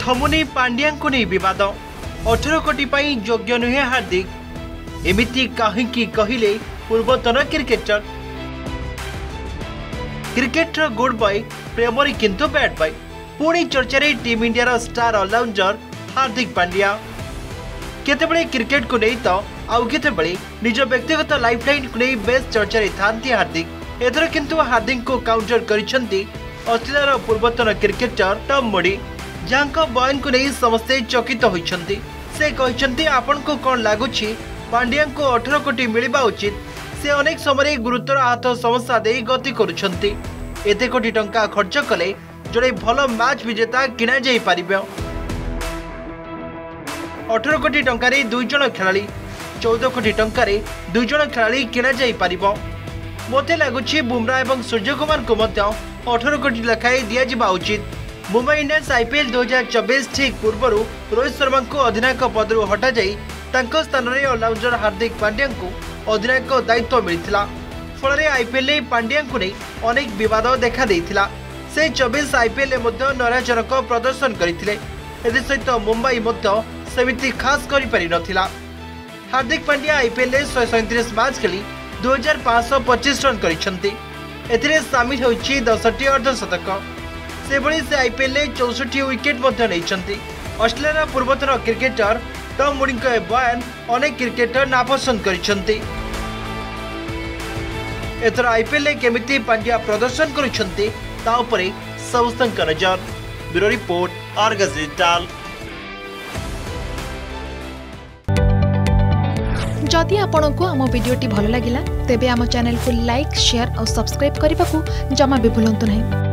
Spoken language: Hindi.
थमुनी पांड्या को नहीं विवाद 18 कोटी पाई योग्य नुहे हार्दिक एमिति कहीं कहले पूर्वतन क्रिकेटर क्रिकेटर गुड बॉय प्रेमरी किंतु बैड बॉय पुणी चर्चा team India star allrounder Hardik Pandya केतेबेले क्रिकेट को नहीं तो आउ केतेबेले निज व्यक्तिगत लाइफलाइन को नहीं बेस चर्चा थांती हार्दिक एथर किंतु हार्दिक को काउंटर करिसेंती ऑस्ट्रेलिया पूर्वतन क्रिकेटर टॉम मोडी जहां बयान को नहीं समस्ते चकित होइछंती से कहते आपण को कौन लगुच पांड्या को 18 कोटी मिलवा उचित से अनेक समय गुरुतर आहत समस्या दे गति करुछंती एते कोटी टंका खर्च कले जड़े भल मैच विजेता किना जाई पारिबो 18 कोटी टंकारे 2 जण खेलाड़ी 14 कोटी टंकारे 2 जण खेलाड़ी किना जाई पारिबो मोते लगुच बुमरा एवं सूर्यकुमार को मध्य 18 कोटी लखाई दिया जिबा उचित मुंबई इंडियंस आईपीएल 2024 ठीक पूर्व रोहित शर्मा को अधिनायक पदरू हटा जाई तांको स्थान में ऑलराउंडर हार्दिक पांड्या को अधिनायक दायित्व मिलता फल आईपीएल पांड्या को नहीं अनेक विवाद देखा देइथिला से 24 आईपीएल नैराजनक प्रदर्शन करते सहित मुंबई सेमिति खास कर हार्दिक पांड्या आईपीएल 137 मैच खेली 2525 रन कर सामिल होइछि 10टी अर्धशतक से आईपीएल 64 विकेट ऑस्ट्रेलिया पूर्वतन क्रिकेटर टॉम मूडी बयान अनेक क्रिकेटर नापसंद करिसेंती एथर आईपीएल केमिति पांड्या प्रदर्शन करिसेंती ता उपरे समस्तक नजर ब्यूरो रिपोर्ट आर्गस डिजिटल। जदि आपंक आम भिडी भल लगा तेब आम चैनल को लाइक शेयर और सब्सक्राइब करने को जमा भी भूलु नहीं।